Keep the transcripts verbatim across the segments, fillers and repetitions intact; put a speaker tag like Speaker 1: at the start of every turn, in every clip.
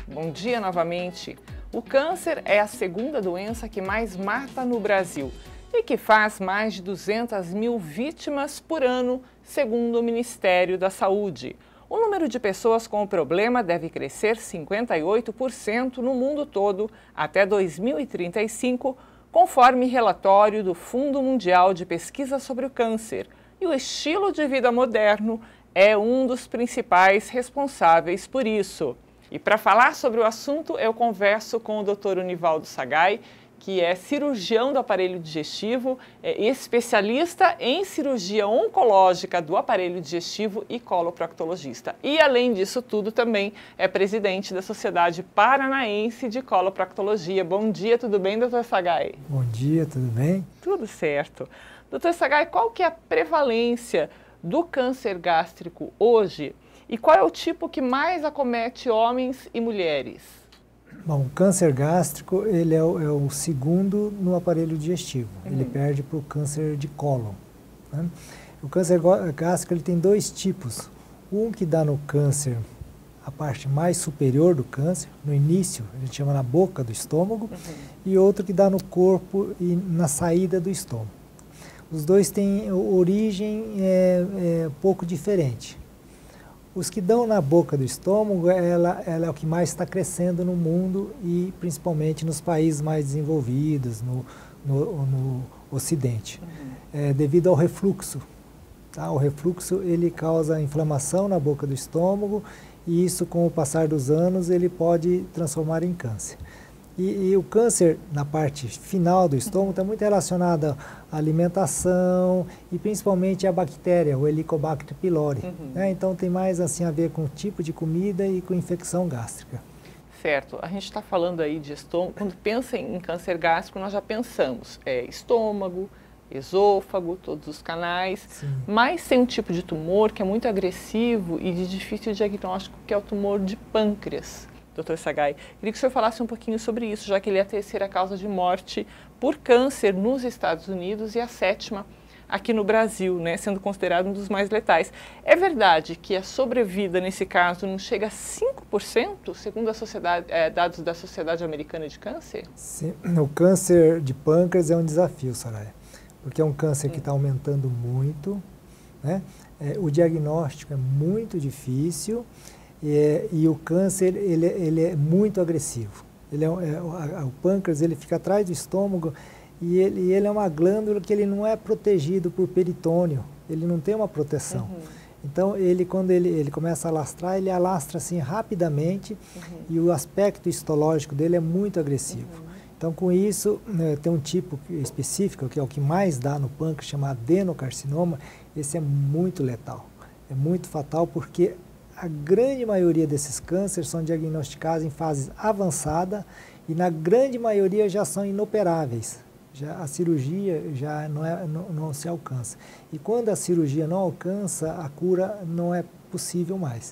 Speaker 1: Bom dia novamente. O câncer é a segunda doença que mais mata no Brasil e que faz mais de duzentas mil vítimas por ano, segundo o Ministério da Saúde. O número de pessoas com o problema deve crescer cinquenta e oito por cento no mundo todo até dois mil e trinta e cinco, conforme relatório do Fundo Mundial de Pesquisa sobre o Câncer. E o estilo de vida moderno é um dos principais responsáveis por isso. E para falar sobre o assunto, eu converso com o doutor Univaldo Sagai, que é cirurgião do aparelho digestivo, é especialista em cirurgia oncológica do aparelho digestivo e coloproctologista. E, além disso tudo, também é presidente da Sociedade Paranaense de Coloproctologia. Bom dia, tudo bem, doutor Sagai?
Speaker 2: Bom dia, tudo bem?
Speaker 1: Tudo certo. doutor Sagai, qual que é a prevalência do câncer gástrico hoje e qual é o tipo que mais acomete homens e mulheres?
Speaker 2: Bom, o câncer gástrico ele é o, é o segundo no aparelho digestivo. Uhum. Ele perde para o câncer de cólon. Né? O câncer gástrico ele tem dois tipos. Um que dá no câncer, a parte mais superior do câncer, no início, a gente chama na boca do estômago, uhum. e outro que dá no corpo e na saída do estômago. Os dois têm origem é, é, pouco diferente. Os que dão na boca do estômago, ela, ela é o que mais está crescendo no mundo e principalmente nos países mais desenvolvidos, no, no, no Ocidente, uhum. é, devido ao refluxo. Tá? O refluxo ele causa inflamação na boca do estômago e isso, com o passar dos anos, ele pode transformar em câncer. E, e o câncer na parte final do estômago está muito relacionado à alimentação e principalmente à bactéria, o Helicobacter pylori. Uhum. Né? Então tem mais assim a ver com o tipo de comida e com infecção gástrica.
Speaker 1: Certo. A gente está falando aí de estômago. Quando pensa em câncer gástrico, nós já pensamos é, estômago, esôfago, todos os canais. Sim. Mas tem um tipo de tumor que é muito agressivo e de difícil diagnóstico, que é o tumor de pâncreas. doutor Sagai, queria que o senhor falasse um pouquinho sobre isso, já que ele é a terceira causa de morte por câncer nos Estados Unidos e a sétima aqui no Brasil, né, sendo considerado um dos mais letais. É verdade que a sobrevida, nesse caso, não chega a cinco por cento, segundo a sociedade, é, dados da Sociedade Americana de Câncer?
Speaker 2: Sim, o câncer de pâncreas é um desafio, Soraya, porque é um câncer que está aumentando muito, né? É, o diagnóstico é muito difícil. É, e o câncer ele, ele é muito agressivo. Ele é, é, o pâncreas ele fica atrás do estômago e ele, ele é uma glândula que ele não é protegido por peritônio, ele não tem uma proteção. Uhum. Então ele quando ele, ele começa a alastrar, ele alastra assim rapidamente, uhum. e o aspecto histológico dele é muito agressivo. Uhum. Então com isso né, tem um tipo específico que é o que mais dá no pâncreas, chamado adenocarcinoma. Esse é muito letal, é muito fatal porque a grande maioria desses cânceres são diagnosticados em fase avançada e na grande maioria já são inoperáveis. Já a cirurgia já não, é, não, não se alcança. E quando a cirurgia não alcança, a cura não é possível mais.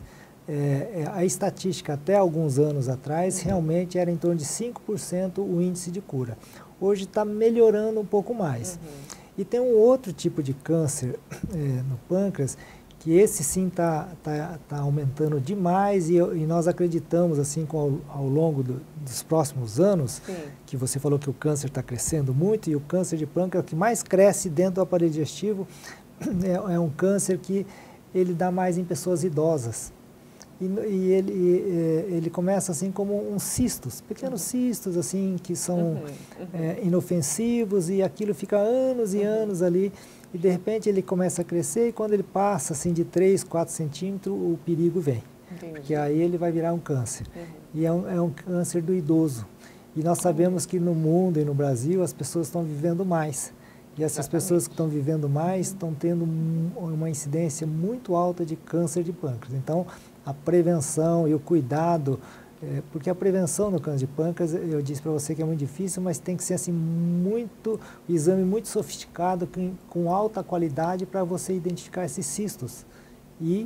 Speaker 2: É, a estatística até alguns anos atrás uhum. realmente era em torno de cinco por cento o índice de cura. Hoje está melhorando um pouco mais. Uhum. E tem um outro tipo de câncer é, no pâncreas, que esse sim está tá, tá aumentando demais e, e nós acreditamos assim com, ao, ao longo do, dos próximos anos, sim. que você falou que o câncer está crescendo muito e o câncer de pâncreas que mais cresce dentro do aparelho digestivo é, é um câncer que ele dá mais em pessoas idosas e, e ele, e, ele começa assim como uns cistos, pequenos uhum. cistos assim que são uhum. Uhum. É, inofensivos e aquilo fica anos e uhum. anos ali. E de repente ele começa a crescer e quando ele passa assim de três, quatro centímetros, o perigo vem. Entendi. Porque aí ele vai virar um câncer. Uhum. E é um, é um câncer do idoso. E nós sabemos que no mundo e no Brasil as pessoas estão vivendo mais. E essas Exatamente. Pessoas que estão vivendo mais estão tendo uma incidência muito alta de câncer de pâncreas. Então a prevenção e o cuidado, é, porque a prevenção no câncer de pâncreas, eu disse para você que é muito difícil, mas tem que ser assim muito, um exame muito sofisticado, com, com alta qualidade para você identificar esses cistos e,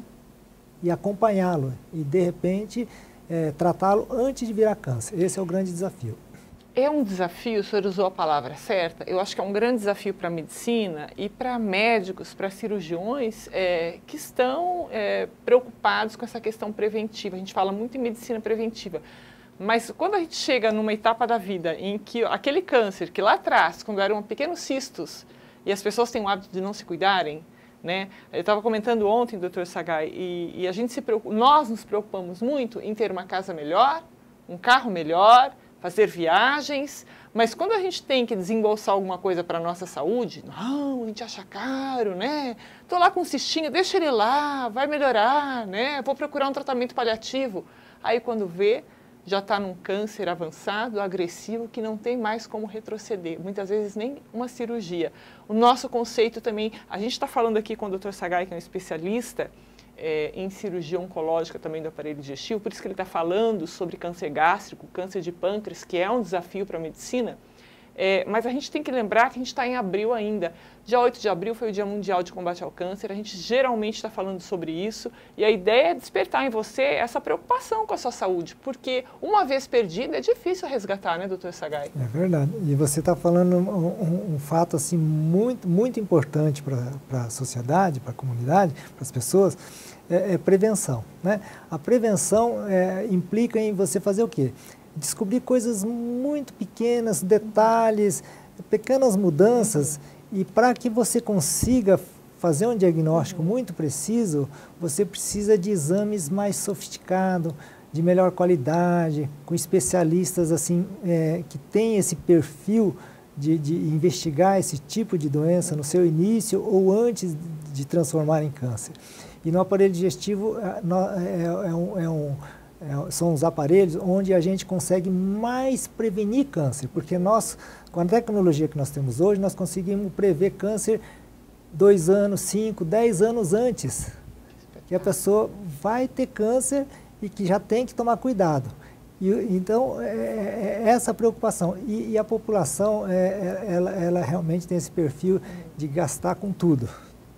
Speaker 2: e acompanhá-lo e de repente é, tratá-lo antes de virar câncer. Esse é o grande desafio.
Speaker 1: É um desafio, o senhor usou a palavra certa, eu acho que é um grande desafio para a medicina e para médicos, para cirurgiões é, que estão é, preocupados com essa questão preventiva. A gente fala muito em medicina preventiva, Mas quando a gente chega numa etapa da vida em que aquele câncer, que lá atrás, quando eram pequenos cistos, e as pessoas têm o hábito de não se cuidarem, né? Eu estava comentando ontem, doutor Sagai, e, e a gente se preocupa, nós nos preocupamos muito em ter uma casa melhor, um carro melhor, fazer viagens, mas quando a gente tem que desembolsar alguma coisa para a nossa saúde, não, a gente acha caro, né? Estou lá com um cistinho, deixa ele lá, vai melhorar, né? Vou procurar um tratamento paliativo. Aí quando vê, já está num câncer avançado, agressivo, que não tem mais como retroceder, muitas vezes nem uma cirurgia. O nosso conceito também, a gente está falando aqui com o doutor Sagai, que é um especialista é, em cirurgia oncológica também do aparelho digestivo, por isso que ele está falando sobre câncer gástrico, câncer de pâncreas, que é um desafio para a medicina. É, mas a gente tem que lembrar que a gente está em abril ainda. Dia oito de abril foi o Dia Mundial de Combate ao Câncer, a gente geralmente está falando sobre isso e a ideia é despertar em você essa preocupação com a sua saúde, porque uma vez perdida é difícil resgatar, né, doutor Sagai?
Speaker 2: É verdade. E você está falando um, um, um fato assim, muito, muito importante para a sociedade, para a comunidade, para as pessoas, é, é prevenção, né? A prevenção é, implica em você fazer o quê? Descobrir coisas muito pequenas, detalhes, pequenas mudanças, e para que você consiga fazer um diagnóstico muito preciso, você precisa de exames mais sofisticados, de melhor qualidade, com especialistas assim, é, que têm esse perfil de, de investigar esse tipo de doença no seu início ou antes de transformar em câncer. E no aparelho digestivo é, é um... É um É, são os aparelhos onde a gente consegue mais prevenir câncer, porque nós, com a tecnologia que nós temos hoje, nós conseguimos prever câncer dois anos, cinco, dez anos antes, que a pessoa vai ter câncer e que já tem que tomar cuidado. E, então, é, é essa preocupação. E, e a população, é, ela, ela realmente tem esse perfil de gastar com tudo,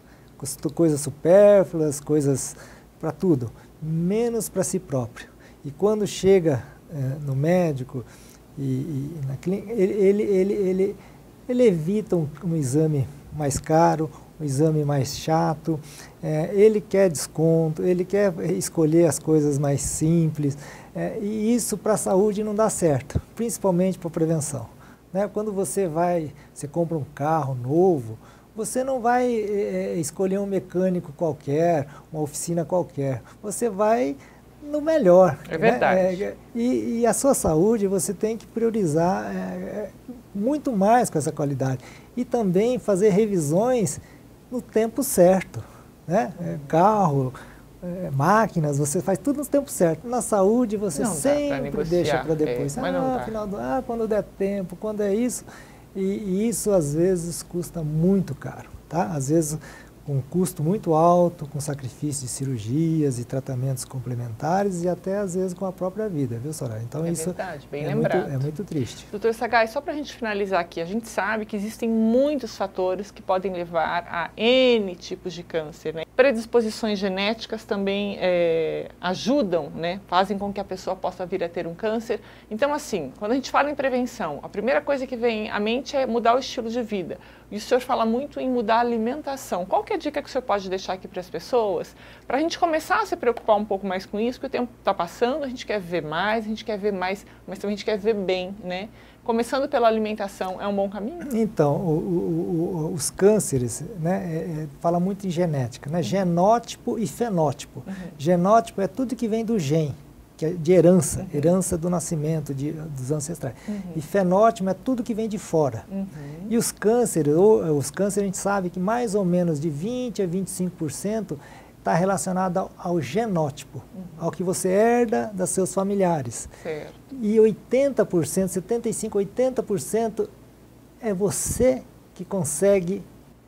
Speaker 2: coisas supérfluas, coisas para tudo, menos para si próprio. E quando chega é, no médico e, e na clínica, ele, ele, ele, ele, ele evita um, um exame mais caro, um exame mais chato, é, ele quer desconto, ele quer escolher as coisas mais simples, é, e isso para a saúde não dá certo, principalmente para a prevenção, né? Quando você vai, você compra um carro novo, você não vai é, escolher um mecânico qualquer, uma oficina qualquer, você vai no melhor.
Speaker 1: É verdade.
Speaker 2: Né? É, e, e a sua saúde você tem que priorizar é, muito mais com essa qualidade. E também fazer revisões no tempo certo. Né? É, carro, é, máquinas, você faz tudo no tempo certo. Na saúde você
Speaker 1: não
Speaker 2: sempre deixa para depois.
Speaker 1: É,
Speaker 2: ah, final do, ah, quando der tempo, quando é isso. E, e isso às vezes custa muito caro. Tá? Às vezes com um custo muito alto, com sacrifício de cirurgias e tratamentos complementares e até às vezes com a própria vida, viu, Soraya? Então
Speaker 1: é
Speaker 2: isso
Speaker 1: verdade, bem
Speaker 2: é,
Speaker 1: lembrado.
Speaker 2: Muito, é muito triste.
Speaker 1: doutor Sagai, só para a gente finalizar aqui, a gente sabe que existem muitos fatores que podem levar a N tipos de câncer, né? Predisposições genéticas também é, ajudam, né? Fazem com que a pessoa possa vir a ter um câncer. Então, assim, quando a gente fala em prevenção, a primeira coisa que vem à mente é mudar o estilo de vida. E o senhor fala muito em mudar a alimentação. Qual que é a dica que o senhor pode deixar aqui para as pessoas? Para a gente começar a se preocupar um pouco mais com isso, porque o tempo está passando, a gente quer ver mais, a gente quer ver mais, mas também a gente quer ver bem, né? Começando pela alimentação, é um bom caminho?
Speaker 2: Então, o, o, o, os cânceres, né, é, é, fala muito em genética, né? Genótipo e fenótipo. Uhum. Genótipo é tudo que vem do gen, que é de herança, uhum. herança do nascimento, de, dos ancestrais. Uhum. E fenótipo é tudo que vem de fora. Uhum. E os cânceres, ou, os cânceres a gente sabe que mais ou menos de vinte a vinte e cinco por cento está relacionado ao, ao genótipo, uhum. ao que você herda dos seus familiares.
Speaker 1: Certo.
Speaker 2: E oitenta por cento, setenta e cinco por cento, oitenta por cento é você que consegue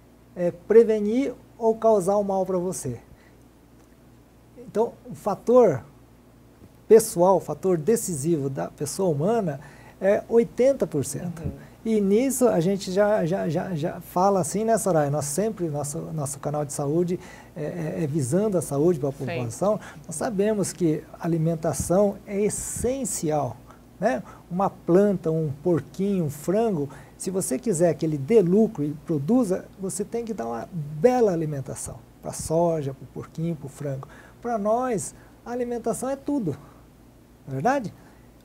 Speaker 2: é, prevenir ou causar o mal para você. Então, o fator pessoal, o fator decisivo da pessoa humana é oitenta por cento. Uhum. E nisso a gente já, já, já, já fala assim, né, Soraya? Nós sempre, nosso, nosso canal de saúde é, é, é visando a saúde para a população. Sim. Nós sabemos que alimentação é essencial, né? Uma planta, um porquinho, um frango, se você quiser que ele dê lucro e produza, você tem que dar uma bela alimentação para a soja, para o porquinho, para o frango. Para nós, a alimentação é tudo, não é verdade?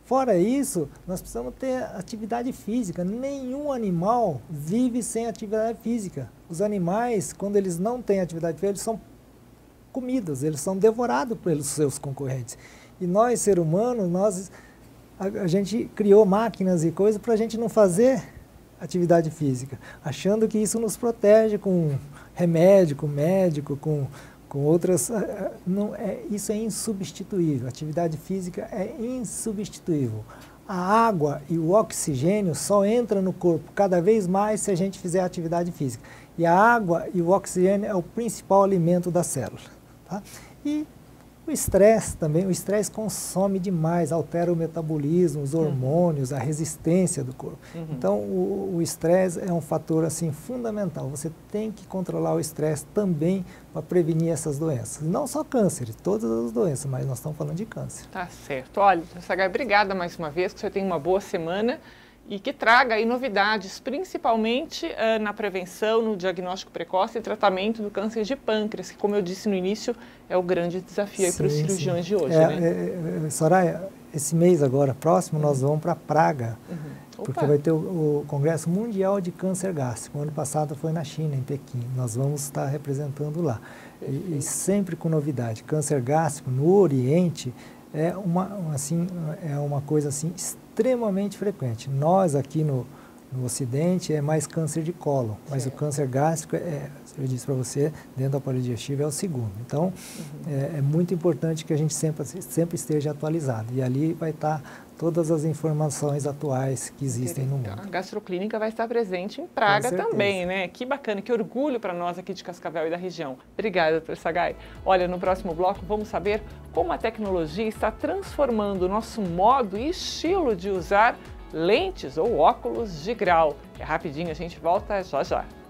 Speaker 2: Fora isso, nós precisamos ter atividade física. Nenhum animal vive sem atividade física. Os animais, quando eles não têm atividade física, eles são comidos, eles são devorados pelos seus concorrentes. E nós, ser humano, nós, a, a gente criou máquinas e coisas para a gente não fazer atividade física, achando que isso nos protege com remédio, com médico, com, com outras... Não, é, isso é insubstituível, atividade física é insubstituível. A água e o oxigênio só entram no corpo cada vez mais se a gente fizer atividade física. E a água e o oxigênio é o principal alimento da célula. Tá? E o estresse também, o estresse consome demais, altera o metabolismo, os hormônios, a resistência do corpo. Uhum. Então, o estresse é um fator assim, fundamental. Você tem que controlar o estresse também para prevenir essas doenças. Não só câncer, todas as doenças, mas nós estamos falando de câncer.
Speaker 1: Tá certo. Olha, Sagai, obrigada mais uma vez, que você tenha uma boa semana e que traga aí novidades, principalmente uh, na prevenção, no diagnóstico precoce e tratamento do câncer de pâncreas, que, como eu disse no início, é o grande desafio para os cirurgiões sim. de hoje.
Speaker 2: É,
Speaker 1: né?
Speaker 2: é, é, Soraya, esse mês agora, próximo, uhum. nós vamos para Praga, uhum. porque vai ter o, o Congresso Mundial de Câncer Gástrico. O ano passado foi na China, em Pequim. Nós vamos estar representando lá. E, e sempre com novidade. Câncer gástrico no Oriente é uma, assim, é uma coisa assim, extremamente frequente. Nós aqui no, no Ocidente é mais câncer de cólon, mas certo. O câncer gástrico, é, eu disse para você, dentro do aparelho digestivo é o segundo. Então, uhum. é, é muito importante que a gente sempre, sempre esteja atualizado. E ali vai estar todas as informações atuais que existem no mundo.
Speaker 1: A gastroclínica vai estar presente em Praga também, né? Que bacana, que orgulho para nós aqui de Cascavel e da região. Obrigada, doutor Sagai. Olha, no próximo bloco vamos saber como a tecnologia está transformando o nosso modo e estilo de usar lentes ou óculos de grau. É rapidinho, a gente volta já já.